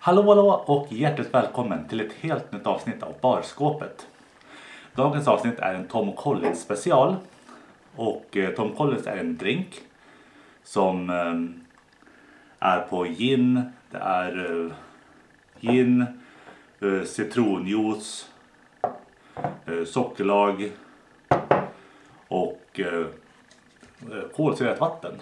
Hallå och hjärtligt välkommen till ett helt nytt avsnitt av Barskåpet. Dagens avsnitt är en Tom Collins special. Och Tom Collins är en drink som är på gin. Det är gin, citronjuice, sockerlag och kolsyrat vatten.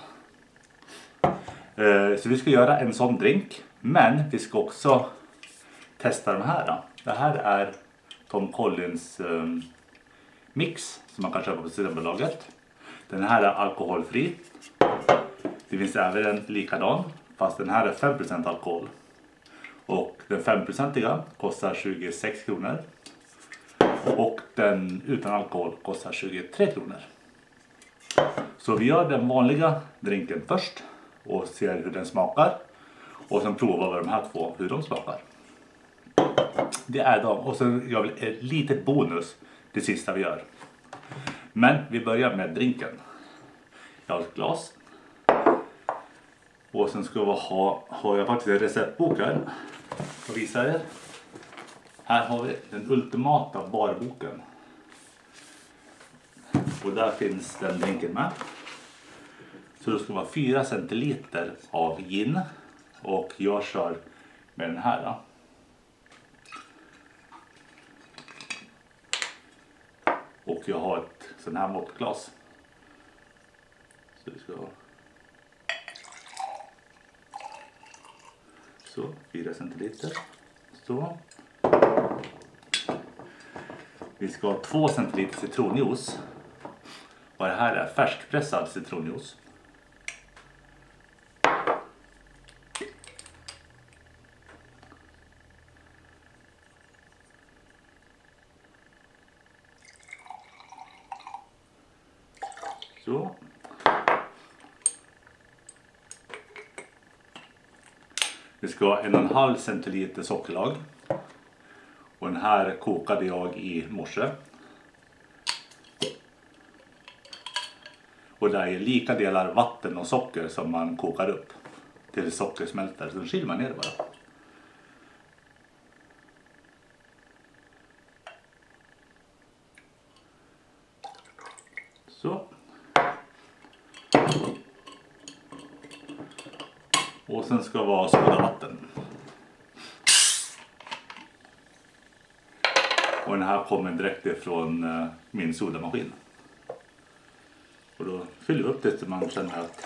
Så vi ska göra en sån drink. Men vi ska också testa de här. Det här är Tom Collins mix som man kan köpa på Systembolaget. Den här är alkoholfri. Det finns även en likadan, fast den här är 5% alkohol. Och den 5%iga kostar 26 kronor. Och den utan alkohol kostar 23 kronor. Så vi gör den vanliga drinken först och ser hur den smakar. Och sen provar vi de här två, hur de smakar. Det är de. Och sen gör vi ett litet bonus det sista vi gör. Men vi börjar med drinken. Jag har ett glas. Och sen ska vi har jag faktiskt en receptbok här. Och visa er. Här har vi den ultimata barboken. Och där finns den drinken med. Så det ska vara 4 centiliter av gin. Och jag kör med den här då. Och jag har ett sån här måttglas. Så det ska vara. Så, 4 centiliter. Så. Vi ska ha 2 centiliter citronjuice. Och det här är färskpressad citronjuice. Så. Vi ska ha 1,5 centiliter sockerlag. Och den här kokade jag i morse. Och det är lika delar vatten och socker som man kokar upp. Till socker smälter. Så skiljer man ner det bara. Så. Och sen ska det vara sodavatten. Och den här kommer direkt ifrån min sodamaskin. Och då fyller vi upp det så man känner att...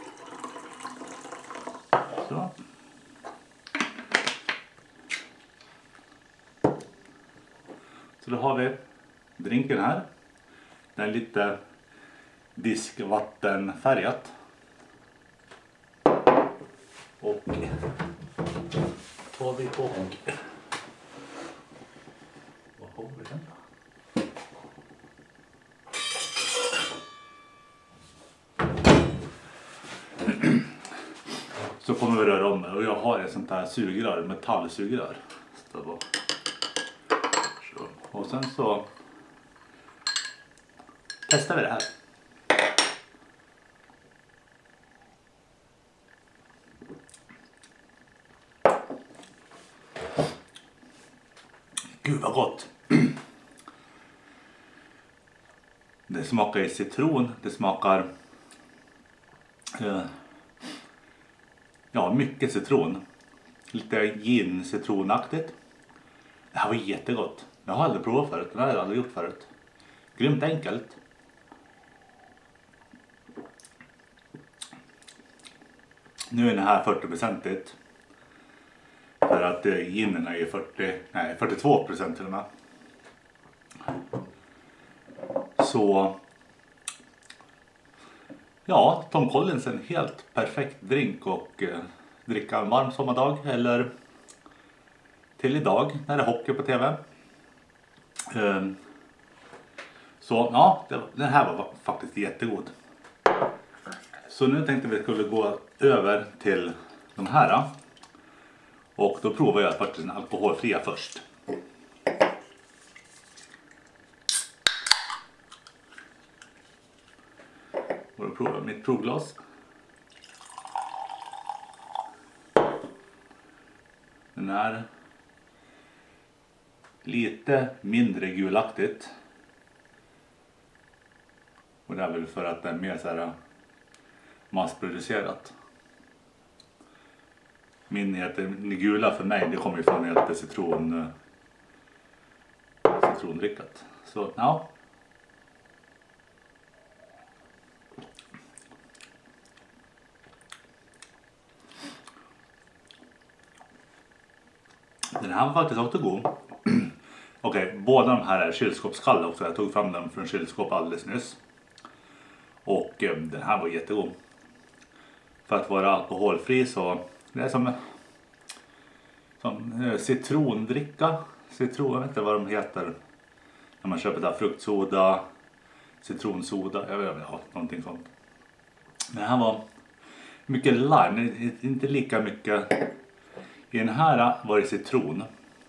Så. Så då har vi drinken här. Den är lite diskvattenfärgat. Och tar vi och vad har vi den? Så kommer vi röra om och jag har ett sånt här sugrör, metallsugrör. Så. Och sen så testar vi det här. Gud vad gott. Det smakar i citron. Det smakar ja, mycket citron. Lite gin citronaktigt. Det här var jättegott. Jag har aldrig provat förut. Det har jag aldrig gjort förut. Grymt enkelt. Nu är den här 40%. För att ginen är ju 42% till och med. Så ja, Tom Collins är en helt perfekt drink och dricka en varm sommardag eller till idag när det är hockey på tv. Så ja, den här var faktiskt jättegod. Så nu tänkte vi skulle gå över till de här. Och då provar jag faktiskt den alkoholfria först. Och då provar jag mitt provglas. Den är lite mindre gulaktigt. Och det är väl för att det är mer så här massproducerat. Min heter gula för mig, det kommer ju från ett citrondrickat. Så ja. Den här var faktiskt också god. Okej, båda de här är kylskåpskalla också. Jag tog fram dem från kylskåp alldeles nyss. Och den här var jättegod. För att vara alkoholfri så det är som citrondricka. Jag vet inte vad de heter. När man köper där fruktsoda, citronsoda, jag vet inte, någonting sånt. Men det här var mycket lime, inte lika mycket. I den här var det citron.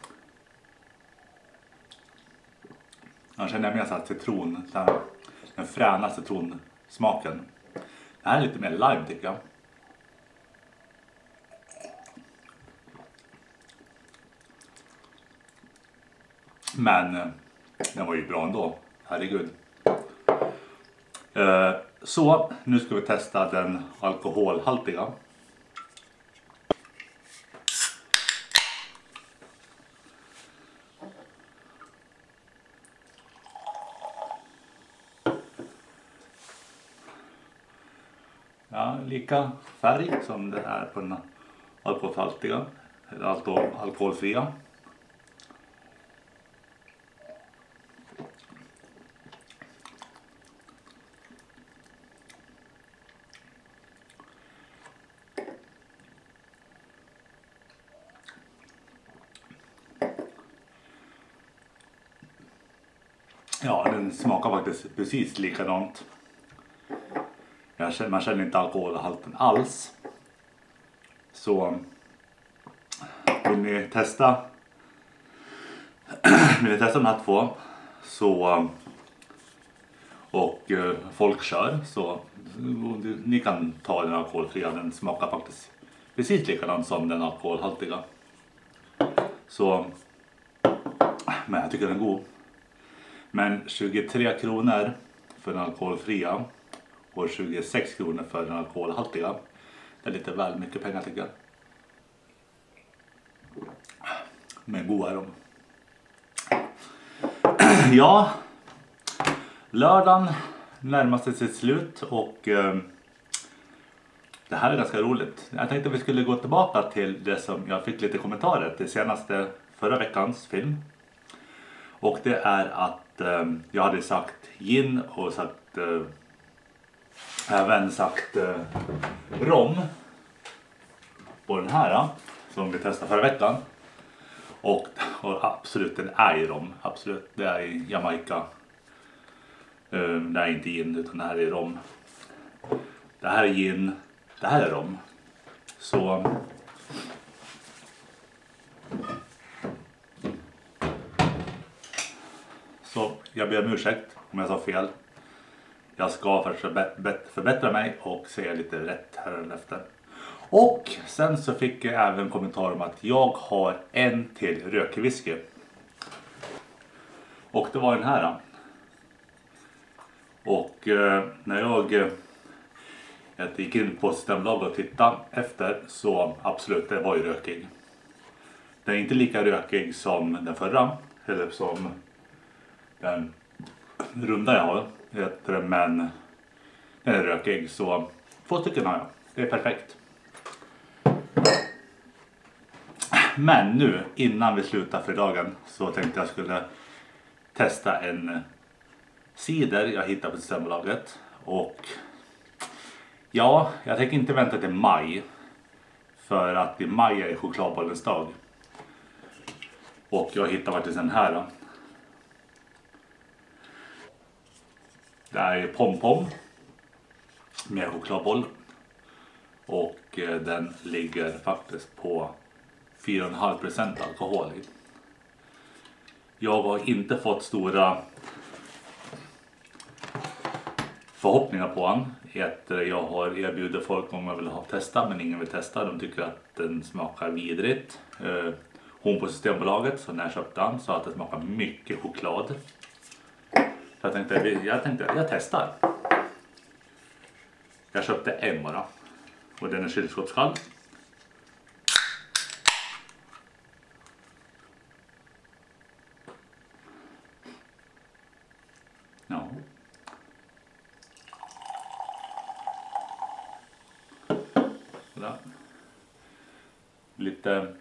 Jag känner mer så här citron, så här, den fräna citronsmaken. Det här är lite mer lime tycker jag. Men den var ju bra ändå, herregud. Så nu ska vi testa den alkoholhaltiga. Ja, lika färg som det är på den alkoholhaltiga, eller alkoholfria. Ja, den smakar faktiskt precis likadant. Man känner inte alkoholhalten alls. Så vill ni testa de här två så, och folk kör så ni kan ta den alkoholfria. Den smakar faktiskt precis likadant som den alkoholhaltiga. Så, men jag tycker den är god. Men 23 kronor för den alkoholfria och 26 kronor för den alkoholhaltiga. Det är lite väl mycket pengar tycker jag. Men goda är de. Ja, lördagen närmar sig sitt slut och det här är ganska roligt. Jag tänkte att vi skulle gå tillbaka till det som jag fick lite kommentarer till senaste förra veckans film. Och det är att jag hade sagt gin och även sagt rom på den här som vi testade förra veckan. Och absolut, den är i rom. Absolut, det är i Jamaica. Det är inte gin utan det här är rom. Det här är gin, det här är rom. Så jag ber om ursäkt om jag sa fel. Jag ska förbättra mig och säga lite rätt här efter. Och sen så fick jag även kommentar om att jag har en till rökwhisky. Och det var den här. Och när jag gick in på Systembolaget och tittade efter så absolut, det var ju rökig. Den är inte lika rökig som den förra. Eller som den runda jag har. Men den är rökig så 2 stycken har jag. Det är perfekt. Men nu innan vi slutar för dagen så tänkte jag skulle testa en cider jag hittade på Systembolaget. Och ja, jag tänker inte vänta till maj. För att i maj är chokladbollens dag. Och jag hittade faktiskt den här. Det är pom-pom med chokladboll. Och den ligger faktiskt på 4,5% alkohol i. Jag har inte fått stora förhoppningar på han. Jag har erbjudit folk om man vill testa, men ingen vill testa. De tycker att den smakar vidrigt. Hon på Systembolaget, så när jag köpte den, sa att det smakar mycket choklad. Så jag tänkte jag testar. Jag köpte en bara. Och den är kylskåpskall. Ja. Sådär. Lite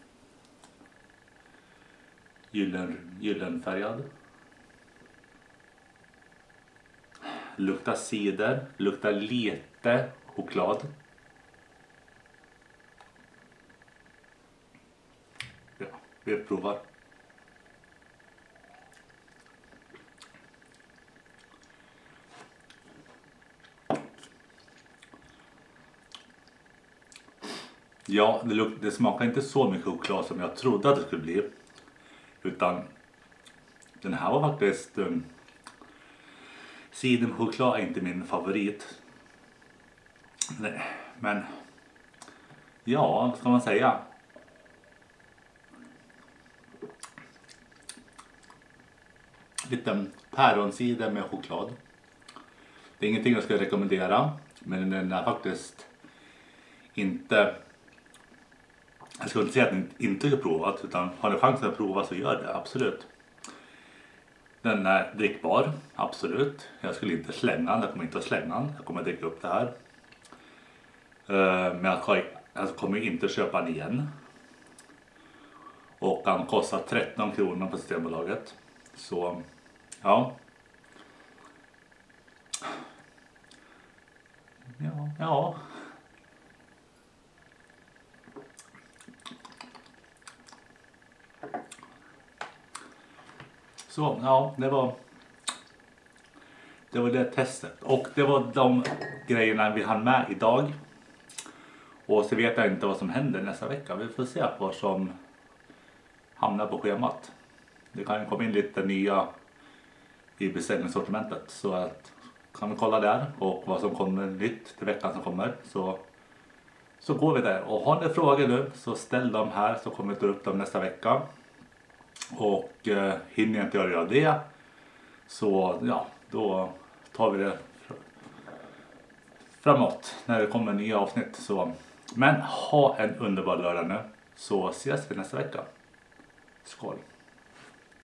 gyllenfärgad. Luktar cider, luktar lite choklad. Ja, vi provar. Ja, det smakar inte så mycket choklad som jag trodde att det skulle bli. Utan den här var faktiskt... Ciderchoklad är inte min favorit. Men... Ja, vad ska man säga? Lite päronsider med choklad. Det är ingenting jag ska rekommendera. Men den är faktiskt inte... Jag skulle inte säga att den inte är provat, utan har ni chansen att prova så gör det, absolut. Den är drickbar, absolut. Jag skulle inte slänga den, jag kommer inte att slänga den. Jag kommer att dricka upp det här. Men jag kommer inte köpa den igen. Och den kostar 13 kronor på Systembolaget. Så, ja. Ja. Så, ja, det var det testet. Och det var de grejerna vi hann med idag. Och så vet jag inte vad som händer nästa vecka. Vi får se vad som hamnar på schemat. Det kan komma in lite nya i beställningssortimentet. Så att, kan vi kolla där och vad som kommer nytt till veckan som kommer. Så går vi där. Och har ni frågor nu så ställ dem här så kommer vi ta upp dem nästa vecka. Och hinner jag inte göra det så ja, då tar vi det framåt när det kommer nya avsnitt. Så. Men ha en underbar lördag nu så ses vi nästa vecka. Skål!